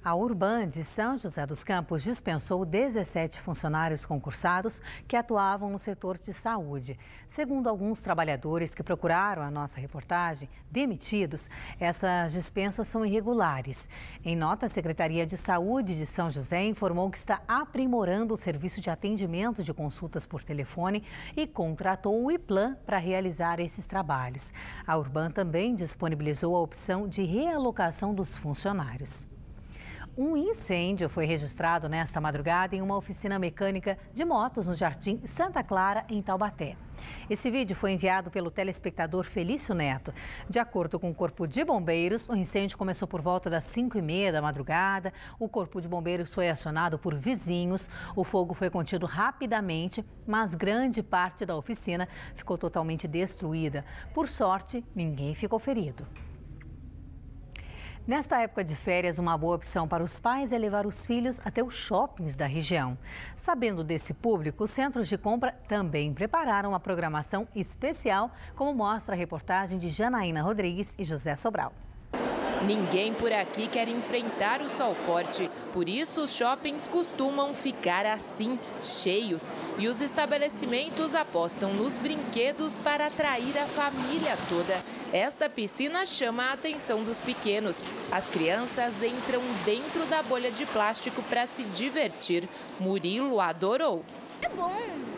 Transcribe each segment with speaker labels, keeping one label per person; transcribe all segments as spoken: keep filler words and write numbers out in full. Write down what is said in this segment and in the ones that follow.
Speaker 1: A Urban de São José dos Campos dispensou dezessete funcionários concursados que atuavam no setor de saúde. Segundo alguns trabalhadores que procuraram a nossa reportagem, demitidos, essas dispensas são irregulares. Em nota, a Secretaria de Saúde de São José informou que está aprimorando o serviço de atendimento de consultas por telefone e contratou o IPLAN para realizar esses trabalhos. A Urban também disponibilizou a opção de realocação dos funcionários. Um incêndio foi registrado nesta madrugada em uma oficina mecânica de motos no Jardim Santa Clara, em Taubaté. Esse vídeo foi enviado pelo telespectador Felício Neto. De acordo com o Corpo de Bombeiros, o incêndio começou por volta das cinco e meia da madrugada. O Corpo de Bombeiros foi acionado por vizinhos. O fogo foi contido rapidamente, mas grande parte da oficina ficou totalmente destruída. Por sorte, ninguém ficou ferido. Nesta época de férias, uma boa opção para os pais é levar os filhos até os shoppings da região. Sabendo desse público, os centros de compra também prepararam uma programação especial, como mostra a reportagem de Janaína Rodrigues e José Sobral.
Speaker 2: Ninguém por aqui quer enfrentar o sol forte, por isso os shoppings costumam ficar assim, cheios. E os estabelecimentos apostam nos brinquedos para atrair a família toda. Esta piscina chama a atenção dos pequenos. As crianças entram dentro da bolha de plástico para se divertir. Murilo adorou.
Speaker 3: É bom,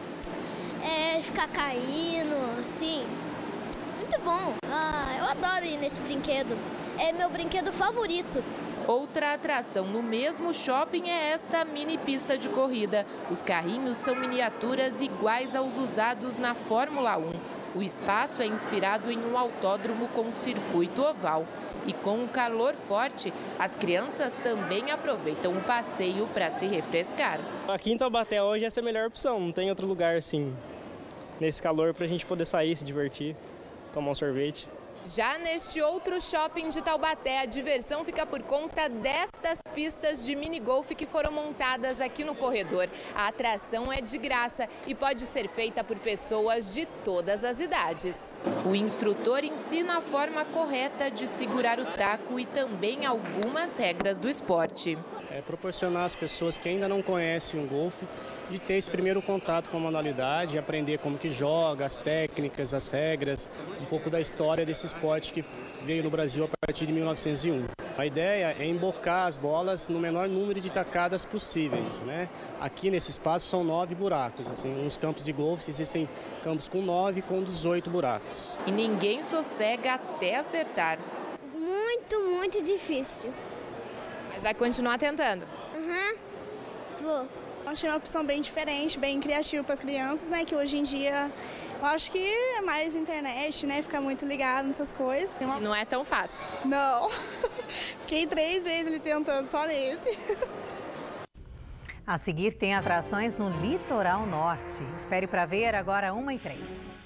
Speaker 3: é ficar caindo, assim, muito bom. Ah, eu adoro ir nesse brinquedo. É meu brinquedo favorito.
Speaker 2: Outra atração no mesmo shopping é esta mini pista de corrida. Os carrinhos são miniaturas iguais aos usados na Fórmula um. O espaço é inspirado em um autódromo com circuito oval. E com o calor forte, as crianças também aproveitam o passeio para se refrescar.
Speaker 4: Aqui em Taubaté hoje essa é a melhor opção, não tem outro lugar assim, nesse calor, para a gente poder sair, se divertir, tomar um sorvete.
Speaker 2: Já neste outro shopping de Taubaté, a diversão fica por conta destas pistas de mini-golf que foram montadas aqui no corredor. A atração é de graça e pode ser feita por pessoas de todas as idades. O instrutor ensina a forma correta de segurar o taco e também algumas regras do esporte.
Speaker 5: É proporcionar às pessoas que ainda não conhecem o golfe de ter esse primeiro contato com a manualidade, aprender como que joga, as técnicas, as regras, um pouco da história desse esporte que veio no Brasil a partir de mil novecentos e um. A ideia é embocar as bolas no menor número de tacadas possíveis, né? Aqui nesse espaço são nove buracos, assim, nos campos de golfe existem campos com nove e com dezoito buracos.
Speaker 2: E ninguém sossega até acertar.
Speaker 3: Muito, muito difícil.
Speaker 2: Mas vai continuar tentando?
Speaker 3: Uhum. Vou.
Speaker 6: Achei uma opção bem diferente, bem criativa para as crianças, né? Que hoje em dia eu acho que é mais internet, né? Ficar muito ligado nessas coisas.
Speaker 2: Uma... Não é tão fácil.
Speaker 6: Não. Fiquei três vezes ali tentando só nesse.
Speaker 1: A seguir tem atrações no litoral norte. Espere para ver agora uma e três.